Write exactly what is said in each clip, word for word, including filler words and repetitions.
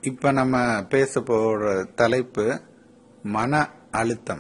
இப்ப நம்ம பேச போற தலைப்பு மன அழுத்தம்.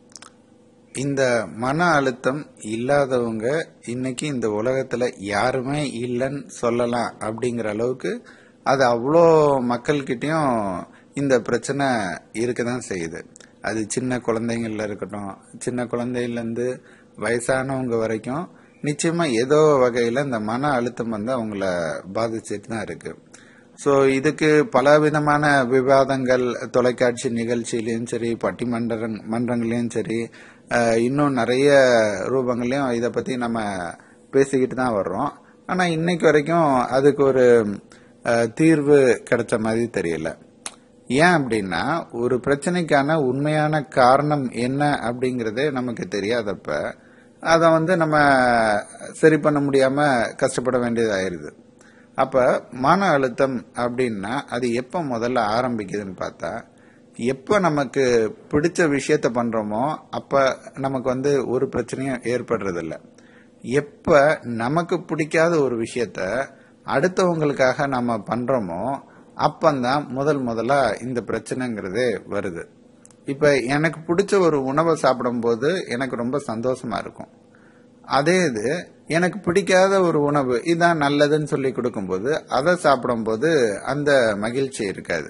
இந்த மன அழுத்தம் இல்லாதவங்க இன்னைக்கு இந்த உலகத்துல யாருமே இல்லைன்னு சொல்லலாம். அப்படிங்கிற அளவுக்கு அது அவ்வளோ மக்கள்கிட்டயும் இந்த பிரச்சனை இருக்கதான் செய்யுது. அது சின்ன குழந்தைங்கள்ல இருக்கட்டும், சின்ன குழந்தையில இருந்து வயசானவங்க வரைக்கும் நிச்சயமா ஏதோ வகையில இந்த மன அழுத்தம் வந்து அவங்கள பாதிச்சுட்டு தான் இருக்கு. ஸோ இதுக்கு பல விதமான விவாதங்கள் தொலைக்காட்சி நிகழ்ச்சியிலையும் சரி, பட்டிமன்ற மன்றங்களையும் சரி, இன்னும் நிறைய ரூபங்களையும் இதை பத்தி நம்ம பேசிக்கிட்டு தான் வர்றோம். ஆனா இன்னைக்கு வரைக்கும் அதுக்கு ஒரு தீர்வு கிடைச்ச மாதிரி தெரியல. ஏன் அப்படின்னா, ஒரு பிரச்சனைக்கான உண்மையான காரணம் என்ன அப்படிங்கறதே நமக்கு தெரியாதப்ப அதை வந்து நம்ம சரி பண்ண முடியாம கஷ்டப்பட வேண்டியதாயிருது. அப்ப மன அழுத்தம் அப்படின்னா அது எப்ப முதல்ல ஆரம்பிக்குதுன்னு பார்த்தா, எப்ப நமக்கு பிடிச்ச விஷயத்த பண்றோமோ அப்ப நமக்கு வந்து ஒரு பிரச்சனையும் ஏற்படுறதில்ல. எப்ப நமக்கு பிடிக்காத ஒரு விஷயத்த அடுத்தவங்களுக்காக நம்ம பண்றோமோ அப்பந்தான் முதல் முதலா இந்த பிரச்சனைங்கிறதே வருது. இப்ப எனக்கு பிடிச்ச ஒரு உணவை சாப்பிடும் போது எனக்கு ரொம்ப சந்தோஷமா இருக்கும். அதே இது எனக்கு பிடிக்காத ஒரு உணவு இதான் நல்லதுன்னு சொல்லி கொடுக்கும்போது அதை சாப்பிடும் போது அந்த மகிழ்ச்சி இருக்காது.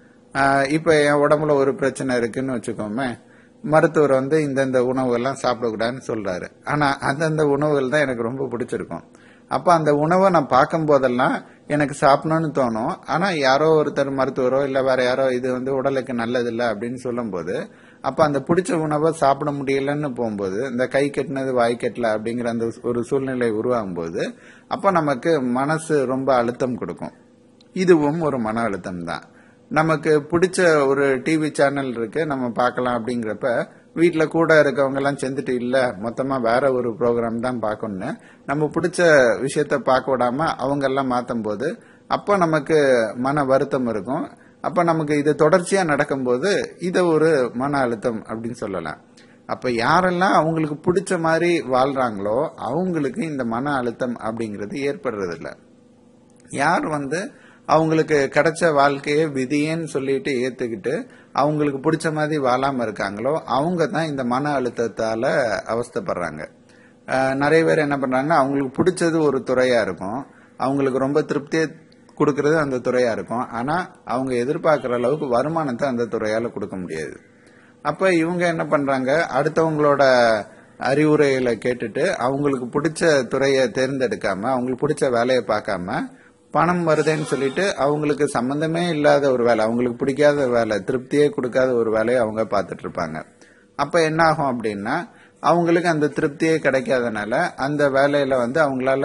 இப்ப என் உடம்புல ஒரு பிரச்சனை இருக்குன்னு வச்சுக்கோமே, மருத்துவர் வந்து இந்தந்த உணவுகள்லாம் சாப்பிடக்கூடாதுன்னு சொல்றாரு. ஆனா அந்தந்த உணவுகள் தான் எனக்கு ரொம்ப பிடிச்சிருக்கும். அப்ப அந்த உணவை நான் பார்க்கும் போதெல்லாம் எனக்கு சாப்பிடணும்னு தோணும். ஆனா யாரோ ஒருத்தர் மருத்துவரோ இல்ல வேற யாரோ இது வந்து உடலுக்கு நல்லது இல்லை அப்படின்னு சொல்லும் போது அப்ப அந்த பிடிச்ச உணவை சாப்பிட முடியலன்னு போகும்போது, இந்த கை கட்டினது வாய் கட்டல அப்படிங்கிற அந்த ஒரு சூழ்நிலை உருவாகும் போது அப்ப நமக்கு மனசு ரொம்ப அழுத்தம் கொடுக்கும். இதுவும் ஒரு மன அழுத்தம் தான். நமக்கு பிடிச்ச ஒரு டிவி சேனல் இருக்கு, நம்ம பார்க்கலாம் அப்படிங்கிறப்ப வீட்டுல கூட இருக்கவங்க எல்லாம் சேர்ந்துட்டு இல்ல மொத்தமா வேற ஒரு ப்ரோக்ராம் தான் பார்க்கணும்னு நம்ம பிடிச்ச விஷயத்த பார்க்க விடாம அவங்க எல்லாம் மாத்தும் போது அப்ப நமக்கு மன வருத்தம் இருக்கும். அப்ப நமக்கு இது தொடர்ச்சியா நடக்கும் போது இத ஒரு மன அழுத்தம் அப்படின்னு சொல்லலாம். அப்ப யாரெல்லாம் அவங்களுக்கு பிடிச்ச மாதிரி வாழ்றாங்களோ அவங்களுக்கு இந்த மன அழுத்தம் அப்படிங்கிறது ஏற்படுறது இல்ல. யார் வந்து அவங்களுக்கு கிடைச்ச வாழ்க்கையை விதியேன்னு சொல்லிட்டு ஏத்துக்கிட்டு அவங்களுக்கு பிடிச்ச மாதிரி வாழாம இருக்காங்களோ அவங்க தான் இந்த மன அழுத்தத்தால அவஸ்தைப்படுறாங்க. நிறைய பேர் என்ன பண்றாங்க, அவங்களுக்கு பிடிச்சது ஒரு துறையா இருக்கும், அவங்களுக்கு ரொம்ப திருப்தியை கொடுக்கறது அந்த துறையா இருக்கும். ஆனா அவங்க எதிர்பார்க்கிற அளவுக்கு வருமானத்தை அந்த துறையால கொடுக்க முடியாது. அப்ப இவங்க என்ன பண்றாங்க, அடுத்தவங்களோட அறிவுரைகளை கேட்டுட்டு அவங்களுக்கு பிடிச்ச துறையை தேர்ந்தெடுக்காம அவங்களுக்கு பிடிச்ச வேலையை பார்க்காம பணம் வருதுன்னு சொல்லிட்டு அவங்களுக்கு சம்பந்தமே இல்லாத ஒரு வேலை, அவங்களுக்கு பிடிக்காத வேலை, திருப்தியே கொடுக்காத ஒரு வேலையை அவங்க பார்த்துட்டு இருப்பாங்க. அப்ப என்ன ஆகும் அப்படின்னா, அவங்களுக்கு அந்த திருப்தியே கிடைக்காதனால அந்த வேலையில வந்து அவங்களால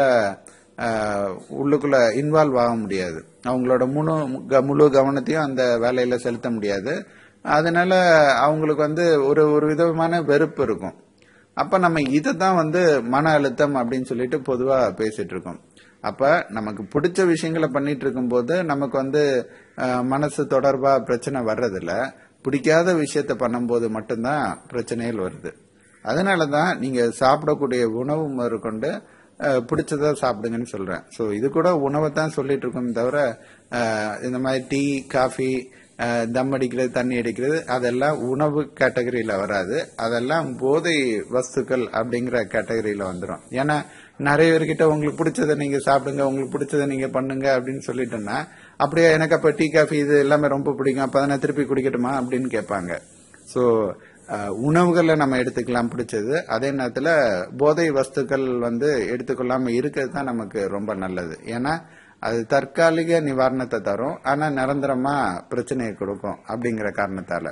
உள்ளுக்குள்ள இன்வால்வ் ஆக முடியாது. அவங்களோட முழு முழு கவனத்தையும் அந்த வேலையில செலுத்த முடியாது. அதனால அவங்களுக்கு வந்து ஒரு ஒரு விதமான வெறுப்பு இருக்கும். அப்ப நம்ம இதை தான் வந்து மன அழுத்தம் அப்படின்னு சொல்லிட்டு பொதுவா பேசிட்டு இருக்கோம். அப்ப நமக்கு பிடிச்ச விஷயங்களை பண்ணிட்டு இருக்கும் போது நமக்கு வந்து மனசு தொடர்பா பிரச்சனை வர்றதில்ல. பிடிக்காத விஷயத்த பண்ணும்போது மட்டும்தான் பிரச்சனைகள் வருது. அதனாலதான் நீங்க சாப்பிடக்கூடிய உணவு முதற்கொண்டு பிடிச்சதா சாப்பிடுங்கன்னு சொல்றேன். சோ இது கூட உணவை தான் சொல்லிட்டு இருக்கோம் தவிர இந்த மாதிரி டீ, காஃபி, தம் அடிக்கிறது, தண்ணி அடிக்கிறது அதெல்லாம் உணவு கேட்டகரியில வராது. அதெல்லாம் போதை வஸ்துக்கள் அப்படிங்கிற கேட்டகரியில வந்துடும். ஏன்னா நிறைய பேர்கிட்ட உங்களுக்கு பிடிச்சதை நீங்க சாப்பிடுங்க, உங்களுக்கு பிடிச்சதை நீங்க பண்ணுங்க அப்படின்னு சொல்லிட்டோம்னா, அப்படியே எனக்கு அப்ப டீ, காஃபி இது எல்லாமே ரொம்ப பிடிக்கும், அப்ப நான் திருப்பி குடிக்கட்டுமா அப்படின்னு கேட்பாங்க. சோ உணவுகளை நம்ம எடுத்துக்கலாம் பிடிச்சது, அதே நேரத்துல போதை வஸ்துக்கள் வந்து எடுத்துக்கொள்ளாம இருக்கிறது தான் நமக்கு ரொம்ப நல்லது. ஏன்னா அது தற்காலிக நிவாரணத்தை தரும், ஆனா நிரந்தரமா பிரச்சனையை கொடுக்கும் அப்படிங்கிற காரணத்தால.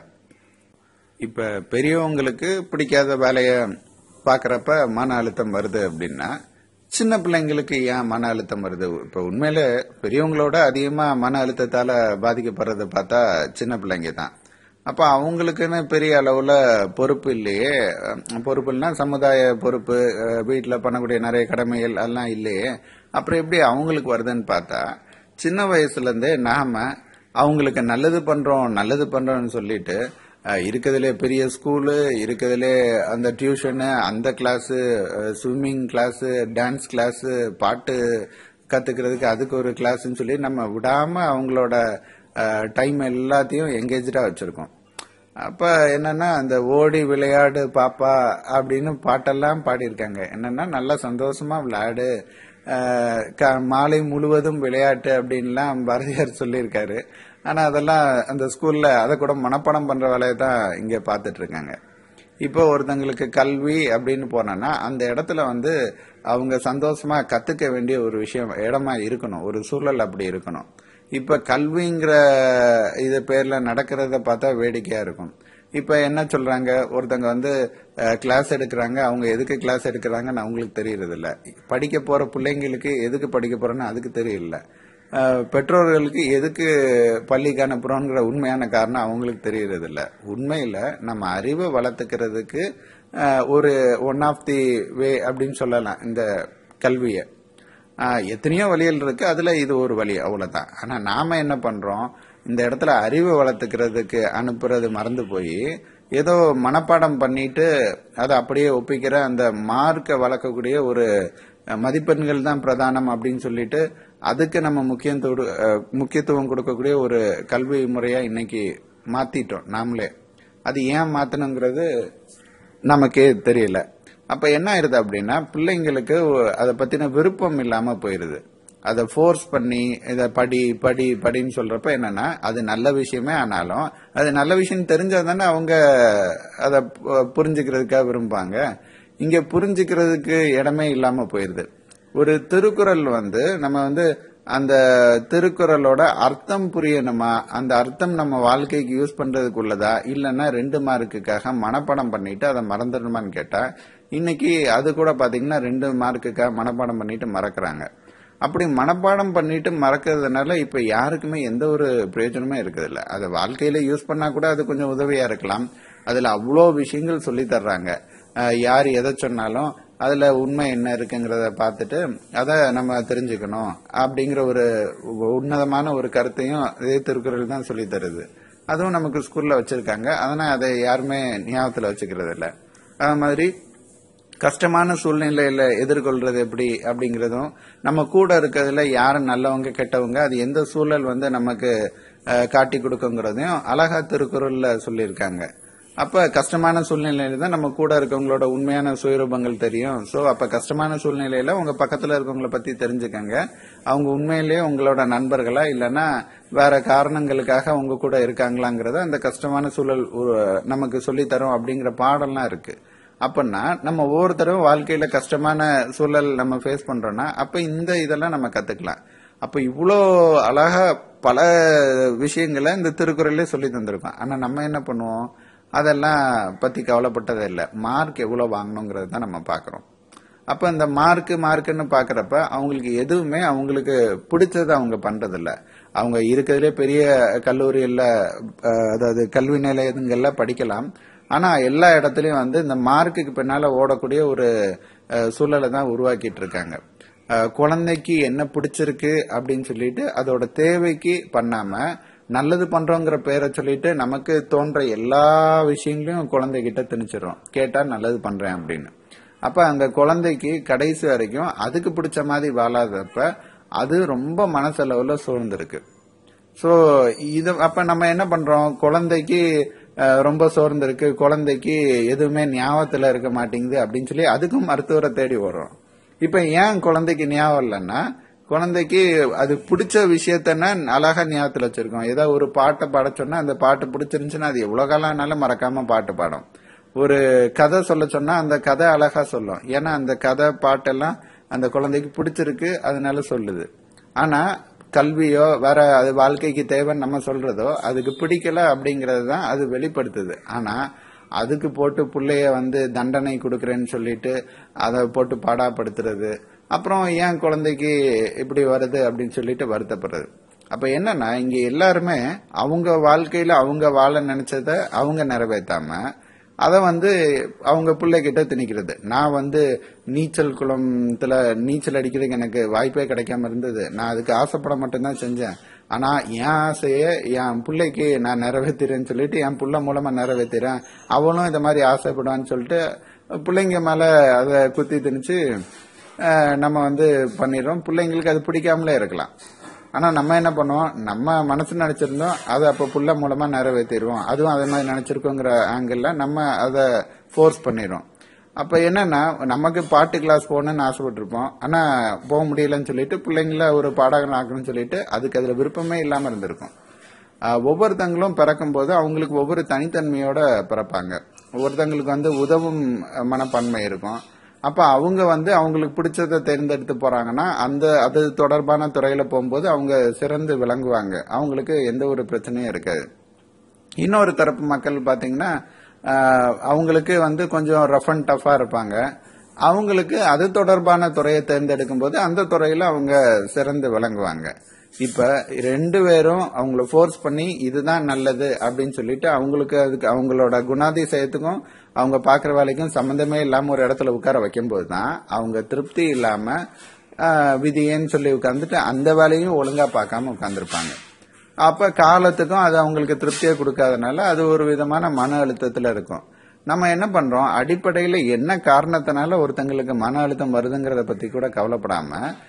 இப்ப பெரியவங்களுக்கு பிடிக்காத வேலைய பாக்குறப்ப மன அழுத்தம் வருது அப்படின்னா, சின்ன பிள்ளைங்களுக்கு ஏன் மன அழுத்தம் வருது? இப்ப உண்மையில பெரியவங்களோட அதிகமா மன அழுத்தத்தால பாதிக்கப்படுறத பார்த்தா சின்ன பிள்ளைங்க தான். அப்ப அவங்களுக்குன்னு பெரிய அளவுல பொறுப்பு இல்லையே. பொறுப்புன்னா சமுதாய பொறுப்பு, வீட்டுல பண்ணக்கூடிய நிறைய கடமைகள் எல்லாம் இல்லையே. அப்புறம் எப்படி அவங்களுக்கு வருதுன்னு பார்த்தா, சின்ன வயசுல இருந்தே நாம அவங்களுக்கு நல்லது பண்றோம் நல்லது பண்றோம்னு சொல்லிட்டு இருக்கிறதுலே பெரிய ஸ்கூலு, இருக்கிறதுலே அந்த டியூஷனு, அந்த class, swimming class, dance class, பாட்டு கத்துக்கிறதுக்கு அதுக்கு ஒரு கிளாஸ்ன்னு சொல்லி நம்ம விடாம அவங்களோட டைம் எல்லாத்தையும் எங்கேஜா வச்சிருக்கோம். அப்ப என்னன்னா அந்த ஓடி விளையாடு பாப்பா அப்படின்னு பாட்டெல்லாம் பாடியிருக்காங்க. என்னன்னா நல்லா சந்தோஷமா விளையாடு, மாலை முழுவதும் விளையாட்டு அப்படின்லாம் பாரதியார் சொல்லியிருக்காரு. ஆனா அதெல்லாம் அந்த ஸ்கூல்ல அதை கூட மனப்பாடம் பண்ற வேலையை தான் இங்க பாத்துட்டு இருக்காங்க. இப்போ ஒருத்தங்களுக்கு கல்வி அப்படின்னு போனா அந்த இடத்துல வந்து அவங்க சந்தோஷமா கத்துக்க வேண்டிய ஒரு விஷயம் இடமா இருக்கணும், ஒரு சூழல் அப்படி இருக்கணும். இப்ப கல்விங்கிற இது பேர்ல நடக்கிறத பார்த்தா வேடிக்கையா இருக்கும். இப்ப என்ன சொல்றாங்க, ஒருத்தங்க வந்து கிளாஸ் எடுக்கிறாங்க, அவங்க எதுக்கு கிளாஸ் எடுக்கிறாங்கன்னு அவங்களுக்கு தெரியறது இல்ல. படிக்க போற பிள்ளைங்களுக்கு எதுக்கு படிக்க போறோன்னு அதுக்கு தெரியல. பெற்றோர்களுக்கு எதுக்கு பள்ளிக்கு அனுப்புறோங்கிற உண்மையான காரணம் அவங்களுக்கு தெரியறது இல்ல. உண்மையில நம்ம அறிவை வளர்த்துக்கிறதுக்கு ஒரு ஒன் ஆஃப் தி வே அப்படின்னு சொல்லலாம் இந்த கல்விய. எத்தனையோ வழிகள் இருக்கு, அதுல இது ஒரு வழி, அவ்வளவுதான். ஆனா நாம என்ன பண்றோம், இந்த இடத்துல அறிவை வளர்த்துக்கிறதுக்கு அனுப்புறது மறந்து போய் ஏதோ மனப்பாடம் பண்ணிட்டு அதை அப்படியே ஒப்பிக்கிற அந்த மார்க்கை வளர்க்கக்கூடிய ஒரு மதிப்பெண்கள் தான் பிரதானம் அப்படின்னு சொல்லிட்டு அதுக்கு நம்ம முக்கியத்துவம் முக்கியத்துவம் கொடுக்கக்கூடிய ஒரு கல்வி முறையா இன்னைக்கு மாத்திட்டோம் நாமளே. அது ஏன் மாத்தணுங்கிறது நமக்கே தெரியல. அப்ப என்ன ஆயிருது அப்படின்னா பிள்ளைங்களுக்கு அதை பத்தின விருப்பம் இல்லாம போயிருது. அதை ஃபோர்ஸ் பண்ணி இதை படி படி படின்னு சொல்றப்ப என்னன்னா அது நல்ல விஷயமே ஆனாலும் அது நல்ல விஷயம் தெரிஞ்சாதானே அவங்க அதை புரிஞ்சுக்கிறதுக்காக விரும்புவாங்க. இங்க புரிஞ்சுக்கிறதுக்கு இடமே இல்லாம போயிருது. ஒரு திருக்குறள் வந்து நம்ம வந்து அந்த திருக்குறளோட அர்த்தம் புரியணுமா, அந்த அர்த்தம் நம்ம வாழ்க்கைக்கு யூஸ் பண்றதுக்குள்ளதா, இல்லைன்னா ரெண்டு மார்க்குக்காக மனப்பாடம் பண்ணிட்டு அதை மறந்துடணுமான்னு கேட்டா இன்னைக்கு அது கூட பாத்தீங்கன்னா ரெண்டு மார்க்குக்காக மனப்பாடம் பண்ணிட்டு மறக்கிறாங்க. அப்படி மனப்பாடம் பண்ணிட்டு மறக்கிறதுனால இப்ப யாருக்குமே எந்த ஒரு பிரயோஜனமே இருக்குது இல்ல. அதை வாழ்க்கையில யூஸ் பண்ணா கூட அது கொஞ்சம் உதவியா இருக்கலாம். அதுல அவ்வளோ விஷயங்கள் சொல்லி தர்றாங்க. யார் எதை சொன்னாலும் அதுல உண்மை என்ன இருக்குங்கிறத பார்த்துட்டு அதை நம்ம தெரிஞ்சுக்கணும் அப்படிங்கிற ஒரு உன்னதமான ஒரு கருத்தையும் இதே திருக்குறள் தான் சொல்லி தருது. அதுவும் நமக்கு ஸ்கூல்ல வச்சிருக்காங்க. அதனால அதை யாருமே ஞாபகத்துல வச்சுக்கிறது இல்ல. அது மாதிரி கஷ்டமான சூழ்நிலையில எதிர்கொள்றது எப்படி அப்படிங்கறதும், நம்ம கூட இருக்கிறதுல யாரு நல்லவங்க கெட்டவங்க, அது எந்த சூழல் வந்து நமக்கு காட்டி கொடுக்குங்கிறதையும் அழகா திருக்குறள்ல சொல்லியிருக்காங்க. அப்ப கஷ்டமான சூழ்நிலையில தான் நம்ம கூட இருக்கவங்களோட உண்மையான சுயரூபங்கள் தெரியும். சோ அப்ப கஷ்டமான சூழ்நிலையில உங்க பக்கத்துல இருக்கவங்களை பத்தி தெரிஞ்சுக்கங்க. அவங்க உண்மையிலேயே உங்களோட நண்பர்களா இல்லைன்னா வேற காரணங்களுக்காக உங்க கூட இருக்காங்களாங்கிறத அந்த கஷ்டமான சூழல் நமக்கு சொல்லி தரும் அப்படிங்கிற பாடம்லாம் இருக்கு. அப்படின்னா நம்ம ஒவ்வொருத்தரும் வாழ்க்கையில கஷ்டமான சூழல் நம்ம ஃபேஸ் பண்றோம்னா அப்ப இந்த இதெல்லாம் நம்ம கத்துக்கலாம். அப்ப இவ்வளோ அழகா பல விஷயங்களை இந்த திருக்குறள்லயே சொல்லி தந்திருக்கோம். ஆனா நம்ம என்ன பண்ணுவோம், அதெல்லாம் பத்தி கவலைப்பட்டதே இல்லை. மார்க் எவ்வளவு வாங்கணுங்கிறது தான் நம்ம பாக்குறோம். அப்ப இந்த மார்க் மார்க்குன்னு பாக்குறப்ப அவங்களுக்கு எதுவுமே அவங்களுக்கு பிடிச்சது அவங்க பண்றது இல்ல. அவங்க இருக்கிறதுலே பெரிய கல்லூரியில அதாவது கல்வி நிலையங்கள்ல படிக்கலாம். ஆனா எல்லா இடத்துலயும் வந்து இந்த மார்க்குக்கு பின்னால ஓடக்கூடிய ஒரு சூழலை தான் உருவாக்கிட்டு இருக்காங்க. குழந்தைக்கு என்ன பிடிச்சிருக்கு அப்படின்னு சொல்லிட்டு அதோட தேவைக்கு பண்ணாம நல்லது பண்றோங்கிற பேரை சொல்லிட்டு நமக்கு தோன்ற எல்லா விஷயங்களையும் குழந்தைகிட்ட திணிச்சிடறோம். கேட்டா நல்லது பண்றேன் அப்படின்னு. அப்ப அந்த குழந்தைக்கு கடைசி வரைக்கும் அதுக்கு பிடிச்ச மாதிரி வாழாதப்ப அது ரொம்ப மனசளவுல சோர்ந்திருக்கு. சோ இது அப்ப நம்ம என்ன பண்றோம், குழந்தைக்கு ரொம்ப சோர்ந்திருக்கு, குழந்தைக்கு எதுவுமே ஞாபகத்துல இருக்க மாட்டேங்குது அப்படின்னு சொல்லி அதுக்கும் மருத்துவரை தேடி வர்றோம். இப்ப ஏன் குழந்தைக்கு ஞாபகம் இல்லைன்னா குழந்தைக்கு அது பிடிச்ச விஷயத்தன்னா அழகா ஞாபகத்துல வச்சிருக்கோம். ஏதாவது ஒரு பாட்டை பாட சொன்னா அந்த பாட்டு பிடிச்சிருந்துச்சுன்னா அது எவ்வளவு காலம்னாலும் மறக்காம பாட்டு பாடும். ஒரு கதை சொல்ல சொன்னா அந்த கதை அழகா சொல்லும். ஏன்னா அந்த கதை பாட்டெல்லாம் அந்த குழந்தைக்கு பிடிச்சிருக்கு, அதனால சொல்லுது. ஆனா கல்வியோ வேற அது வாழ்க்கைக்கு தேவைன்னு நம்ம சொல்றதோ அதுக்கு பிடிக்கல அப்படிங்கறது தான் அது வெளிப்படுத்துது. ஆனா அதுக்கு போட்டு பிள்ளைய வந்து தண்டனை கொடுக்கறேன்னு சொல்லிட்டு அதை போட்டு பாடாப்படுத்துறது, அப்புறம் ஏன் குழந்தைக்கு இப்படி வருது அப்படின்னு சொல்லிட்டு வருத்தப்படுறது. அப்ப என்னன்னா இங்க எல்லாருமே அவங்க வாழ்க்கையில அவங்க வாழ நினைச்சத அவங்க நிறைவேற்றாம அதை வந்து அவங்க பிள்ளைகிட்ட திணிக்கிறது. நான் வந்து நீச்சல் குளத்துல நீச்சல் அடிக்கிறதுக்கு எனக்கு வாய்ப்பே கிடைக்காம இருந்தது, நான் அதுக்கு ஆசைப்பட மட்டும்தான் செஞ்சேன். ஆனா என் ஆசைய என் பிள்ளைக்கு நான் நிறைவேற்றுறேன்னு சொல்லிட்டு என் புள்ள மூலமா நிறைவேற்றுறேன், அவளும் இந்த மாதிரி ஆசைப்படுவான்னு சொல்லிட்டு பிள்ளைங்க மேல அதை குத்தி திணிச்சு நம்ம வந்து பண்ணிடுறோம். பிள்ளைங்களுக்கு அது பிடிக்காமலே இருக்கலாம். ஆனா நம்ம என்ன பண்ணுவோம், நம்ம மனசு நினைச்சிருந்தோம் அதை அப்ப புள்ள மூலமா நிறைவேற்றிடுவோம், அதுவும் அதே மாதிரி நினைச்சிருக்கோங்கிற ஆங்கிள் நம்ம அதை ஃபோர்ஸ் பண்ணிடுவோம். அப்ப என்னன்னா, நமக்கு பாட்டு கிளாஸ் போகணும்னு ஆசைப்பட்டிருப்போம், ஆனா போக முடியலன்னு சொல்லிட்டு பிள்ளைங்கள ஒரு பாடகன் ஆக்கணும்னு சொல்லிட்டு அதுக்கு அதுல விருப்பமே இல்லாம இருந்திருக்கும். ஒவ்வொருத்தங்களும் பிறக்கும் போது அவங்களுக்கு ஒவ்வொரு தனித்தன்மையோட பிறப்பாங்க. ஒவ்வொருத்தங்களுக்கு வந்து உதவும் மனப்பான்மை இருக்கும். அப்ப அவங்க வந்து அவங்களுக்கு பிடிச்சதை தேர்ந்தெடுத்து போறாங்கன்னா அந்த அது தொடர்பான துறையில போகும்போது அவங்க சிறந்து விளங்குவாங்க, அவங்களுக்கு எந்த ஒரு பிரச்சனையும் இருக்காது. இன்னொரு தரப்பு மக்கள் பாத்தீங்கன்னா அவங்களுக்கு வந்து கொஞ்சம் ரஃப் அண்ட் டஃபா இருப்பாங்க. அவங்களுக்கு அது தொடர்பான துறையை தேர்ந்தெடுக்கும் போது அந்த துறையில அவங்க சிறந்து விளங்குவாங்க. இப்ப ரெண்டு பேரும் அவங்கள ஃபோர்ஸ் பண்ணி இதுதான் நல்லது அப்படின்னு சொல்லிட்டு அவங்களுக்கு அதுக்கு அவங்களோட குணாதிசயத்துக்கும் அவங்க பாக்குற வேலைக்கும் சம்பந்தமே இல்லாம ஒரு இடத்துல உட்கார வைக்கும் போதுதான் அவங்க திருப்தி இல்லாம விதியேன்னு சொல்லி உட்கார்ந்துட்டு அந்த வேலையும் ஒழுங்கா பார்க்காம உட்கார்ந்துருப்பாங்க. அப்ப காலத்துக்கும் அது அவங்களுக்கு திருப்தியை கொடுக்காதனால அது ஒரு விதமான மன அழுத்தத்துல இருக்கும். நம்ம என்ன பண்றோம், அடிப்படையில என்ன காரணத்தினால ஒருத்தங்களுக்கு மன அழுத்தம் வருதுங்கிறத பத்தி கூட கவலைப்படாம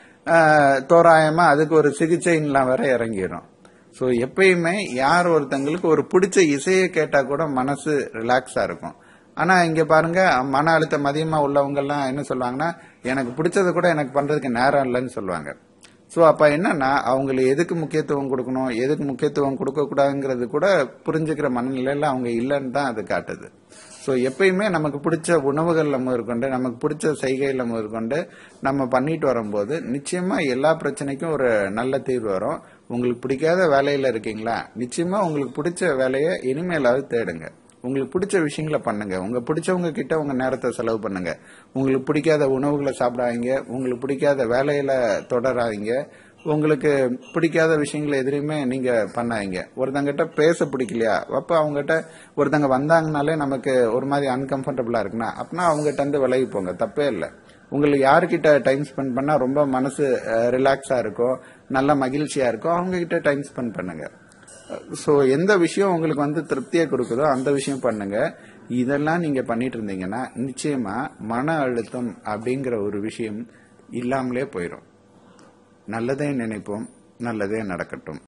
தோராயமா அதுக்கு ஒரு சிகிச்சைலாம் வர இறங்கிடும். சோ எப்பயுமே யார் ஒருத்தங்களுக்கு ஒரு பிடிச்ச இசையை கேட்டா கூட மனசு ரிலாக்ஸா இருக்கும். ஆனா இங்க பாருங்க, மன அழுத்தம் அதிகமா உள்ளவங்க எல்லாம் என்ன சொல்லுவாங்கன்னா, எனக்கு பிடிச்சது கூட எனக்கு பண்றதுக்கு நேரம் இல்லைன்னு சொல்லுவாங்க. சோ அப்ப என்னன்னா, அவங்களுக்கு எதுக்கு முக்கியத்துவம் கொடுக்கணும், எதுக்கு முக்கியத்துவம் கொடுக்க கூடாதுங்கிறது கூட புரிஞ்சுக்கிற மனநிலையில அவங்க இல்லைன்னு தான் அது காட்டுது. சோ எப்பயுமே நமக்கு பிடிச்ச உணவுகள்ல முதற்கொண்டு நமக்கு பிடிச்ச செய்கையில முதற்கொண்டு நம்ம பண்ணிட்டு வரும்போது நிச்சயமா எல்லா பிரச்சனைக்கும் ஒரு நல்ல தீர்வு வரும். உங்களுக்கு பிடிக்காத வேலையில இருக்கீங்களா, நிச்சயமா உங்களுக்கு பிடிச்ச வேலையை இனிமேலாவது தேடுங்க. உங்களுக்கு பிடிச்ச விஷயங்களை பண்ணுங்க, உங்க பிடிச்சவங்க கிட்ட உங்க நேரத்தை செலவு பண்ணுங்க. உங்களுக்கு பிடிக்காத உணவுகளை சாப்பிடாதீங்க, உங்களுக்கு பிடிக்காத வேலையில தொடராதீங்க, உங்களுக்கு பிடிக்காத விஷயங்களை எதிரையுமே நீங்க பண்ணாதீங்க. ஒருத்தங்கிட்ட பேச பிடிக்கலையா, அப்ப அவங்ககிட்ட ஒருத்தங்க வந்தாங்கனாலே நமக்கு ஒரு மாதிரி அன்கம்ஃபர்டபுளா இருக்குன்னா அப்படின்னா அவங்ககிட்ட இருந்து விலகி போங்க, தப்பே இல்லை. உங்களுக்கு யாருக்கிட்ட டைம் ஸ்பெண்ட் பண்ணா ரொம்ப மனசு ரிலாக்ஸா இருக்கோ, நல்ல மகிழ்ச்சியா இருக்கோ அவங்க கிட்ட டைம் ஸ்பெண்ட் பண்ணுங்க. சோ எந்த விஷயம் உங்களுக்கு வந்து திருப்தியை கொடுக்குதோ அந்த விஷயம் பண்ணுங்க. இதெல்லாம் நீங்க பண்ணிட்டு இருந்தீங்கன்னா நிச்சயமா மன அழுத்தம் அப்படிங்கிற ஒரு விஷயம் இல்லாமலே போயிடும். நல்லதே நினைப்போம், நல்லதே நடக்கட்டும்.